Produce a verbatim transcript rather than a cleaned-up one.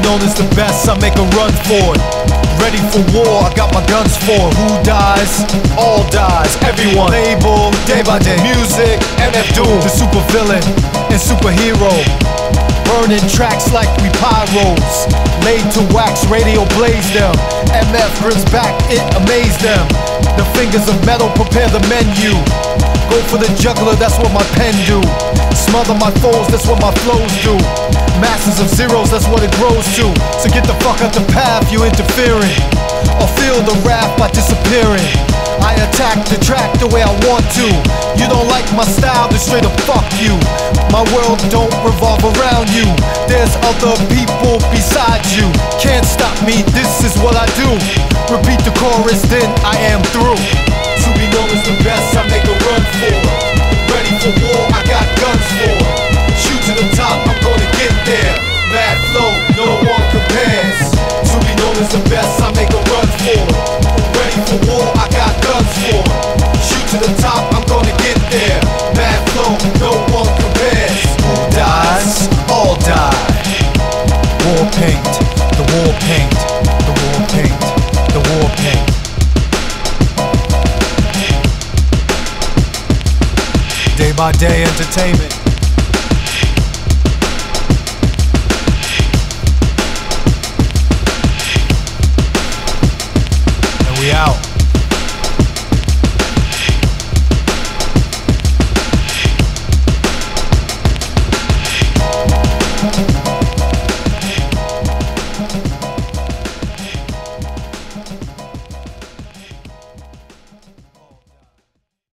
known as the best, I make a run for it. Ready for war, I got my guns for it. Who dies? All dies, everyone. Label, day by day. Music, M F Doom, the super villain and superhero. Burning tracks like we pyros. Laid to wax, radio blaze them. M F brings back, it amazed them. The fingers of metal prepare the menu. Go for the juggler, that's what my pen do. Smother my foes, that's what my flows do. Masses of zeros, that's what it grows to. So get the fuck out the path, you interfering. Or feel the wrath by disappearing. I attack the track the way I want to. You don't like my style, then straight up fuck you. My world don't revolve around you. There's other people besides you. Can't stop me, this is what I do. Repeat the chorus, then I am through. To be known as the best, I make a run for. Ready for war, I got guns for. Shoot to the top, I'm gonna get there. Mad flow, no one compares. To be known as the best, I make a run for. Ready for war, I got guns for. Shoot to the top, I'm gonna get there. Mad flow, no one compares. Who dies? All die. War paint, the war paint, the war paint, the war paint. Day by day entertainment. And we out.